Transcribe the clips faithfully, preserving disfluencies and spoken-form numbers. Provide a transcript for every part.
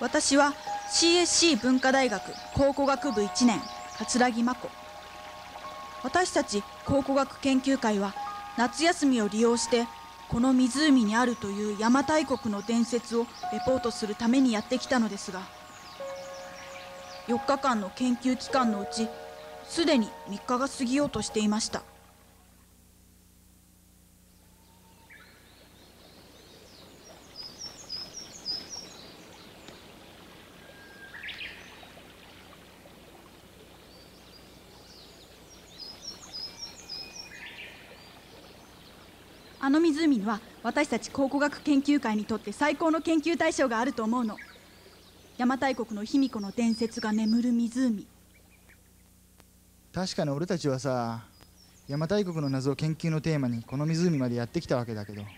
私は シーエスシー 文化大学考古学部いちねん桂木真子。私たち考古学研究会は夏休みを利用してこの湖にあるという邪馬台国の伝説をレポートするためにやってきたのですが、よっかかんの研究期間のうちすでにみっかが過ぎようとしていました。あの湖には私たち考古学研究会にとって最高の研究対象があると思うの。邪馬台国の卑弥呼の伝説が眠る湖。 確かに俺たちはさ、邪馬台国の謎を研究のテーマにこの湖までやってきたわけだけど、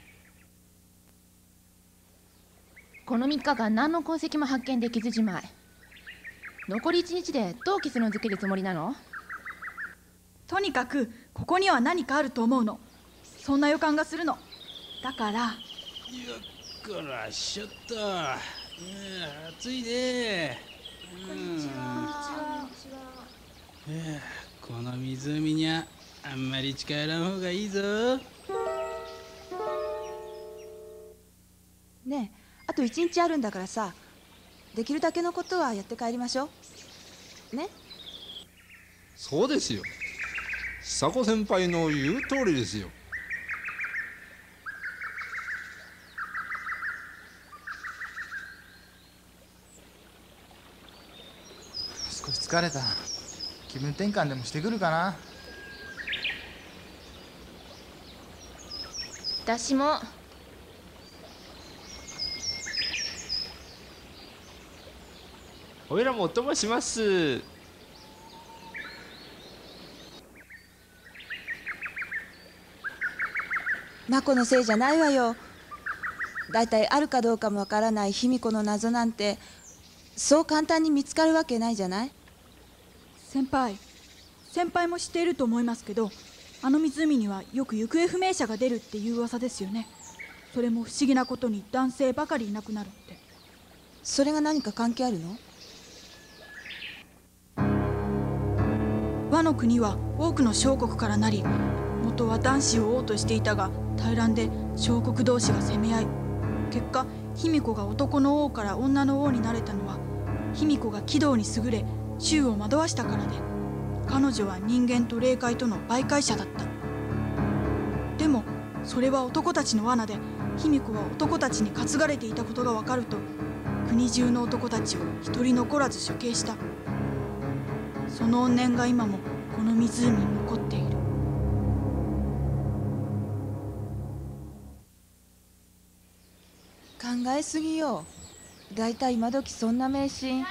このみっかかん何の痕跡も発見できずじまい。残りいちにちでどう結論づけるつもりなの？ とにかくここには何かあると思うの。そんな予感がするの。だからよっこらしょっと、うん、暑いね。 こんにちは。 うん、この湖にゃあんまり近寄らん方がいいぞ。 ねえ、あと一日あるんだからさ、できるだけのことはやって帰りましょうね。 そうですよ、佐古先輩の言う通りですよ。 少し疲れた。気分転換でもしてくるかな。 私も。 おいらもお供します。 マコのせいじゃないわよ。だいたいあるかどうかもわからない卑弥呼の謎なんてそう簡単に見つかるわけないじゃない。 先輩先輩も知っていると思いますけど、あの湖にはよく行方不明者が出るっていう噂ですよね。それも不思議なことに男性ばかりいなくなるって。 それが何か関係あるの？ 倭の国は多くの小国からなり、元は男子を王としていたが大乱で小国同士が攻め合い、結果卑弥呼が男の王から女の王になれたのは卑弥呼が騎道に優れ衆を惑わしたからで、彼女は人間と霊界との媒介者だった。でもそれは男たちの罠で、卑弥呼は男たちに担がれていたことが分かると国中の男たちを一人残らず処刑した。その怨念が今もこの湖に残っている。 考えすぎよ。だいたい今時そんな迷信。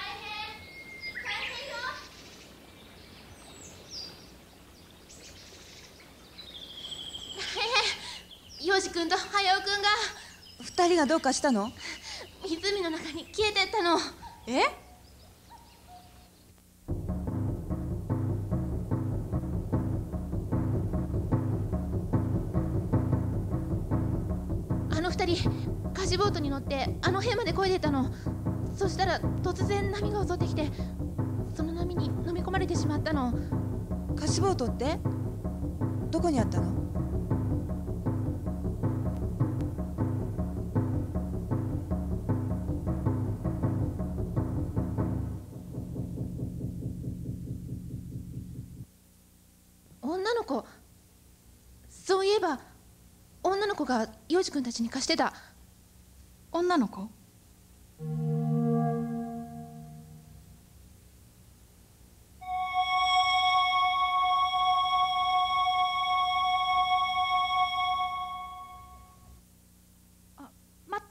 ヨシ君とハヤオ君が。 二人がどうかしたの？ 湖の中に消えてったの。 え？ あの二人貸しボートに乗ってあの辺まで漕いでたの。そしたら突然波が襲ってきて、その波に飲み込まれてしまったの。 貸しボートってどこにあったの？ 女の子。そういえば女の子がヨウジ君たちに貸してた。 女の子？あ、待って。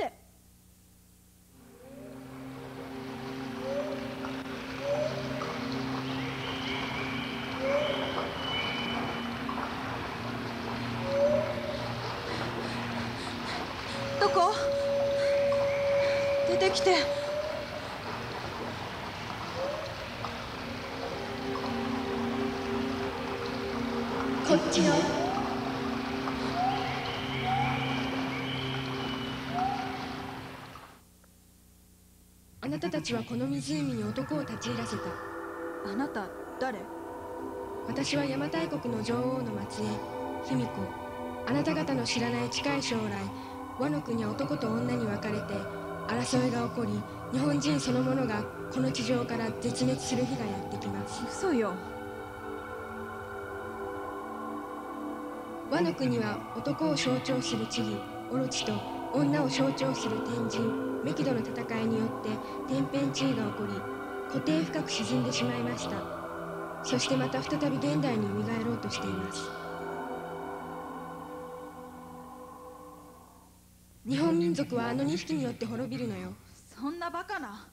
どこ？出てきて。 こっちよ。 兄なたたちはこの湖に男を立ち入らせた。 あなた誰？ 私は邪馬台国の女王の末裔、卑弥呼。あなた方の知らない近い将来、倭の国は男と女に分かれて争いが起こり、日本人そのものがこの地上から絶滅する日がやってきます。 嘘よ。 倭の国は男を象徴する地義、オロチと女を象徴する天神、メキドの戦いによって天変地異が起こり、湖底深く沈んでしまいました。そしてまた再び現代に蘇ろうとしています。日本民族はあのにひきによって滅びるのよ。 そんなバカな。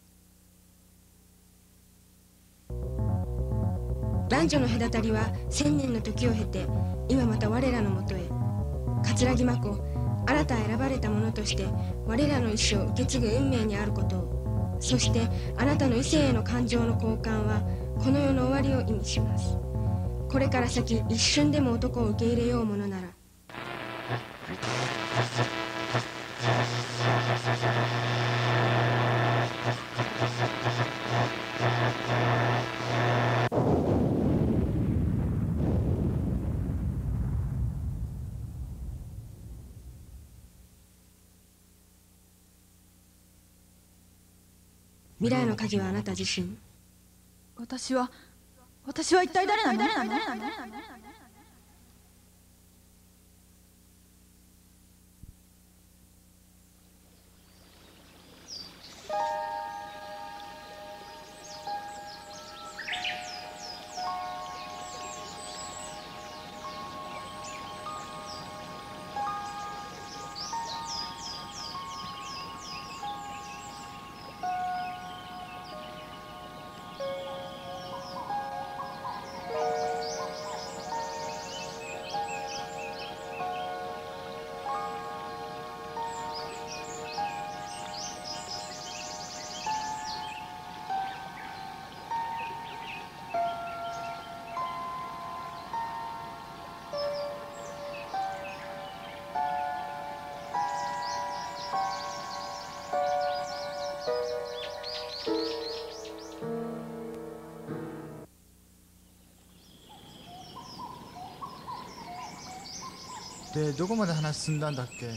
男女の隔たりは千年の時を経て今また我らのもとへ。葛城真子、新た選ばれた者として我らの意志を受け継ぐ運命にあることを、そしてあなたの異性への感情の交換はこの世の終わりを意味します。これから先一瞬でも男を受け入れようものなら。未来の鍵はあなた自身。 私は私は一体誰なの？ でどこまで話進んだんだっけ？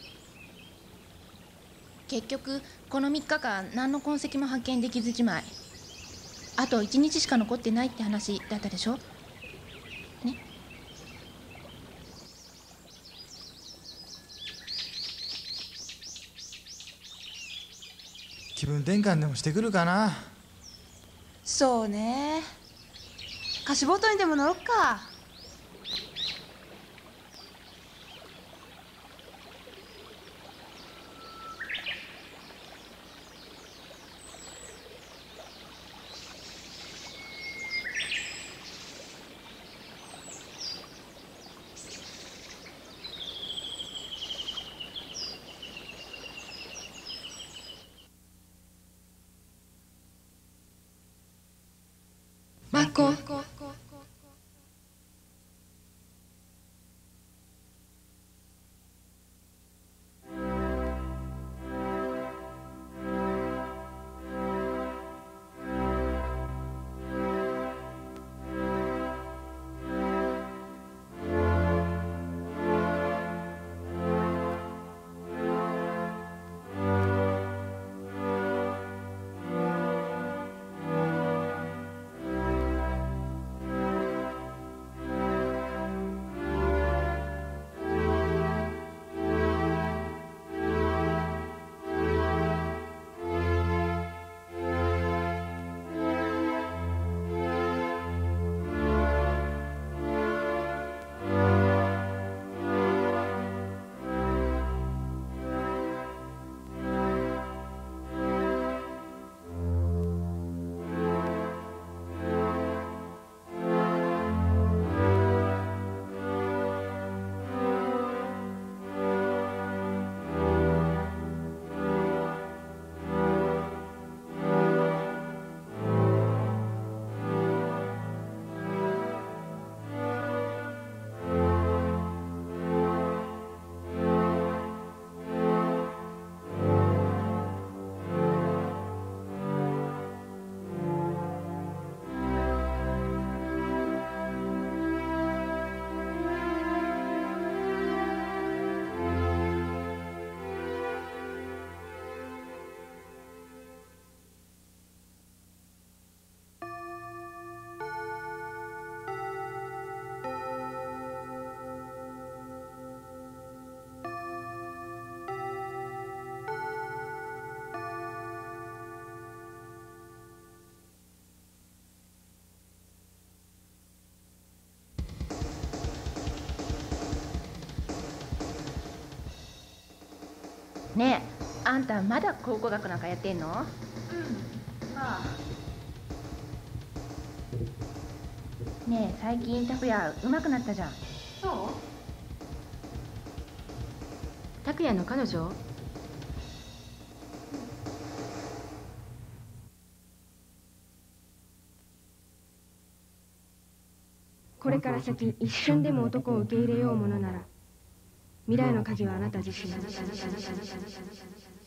結局このみっかかん何の痕跡も発見できずじまい。あといちにちしか残ってないって話だったでしょね。 気分転換でもしてくるかな。 そうね。貸しボートにでも乗ろっか。 マッコ。 ねえ、あんたまだ考古学なんかやってんの？うん、まあ。ねえ、最近拓也うまくなったじゃん。そう？ 拓也の彼女？これから先一瞬でも男を受け入れようものなら、未来の鍵はあなた自身。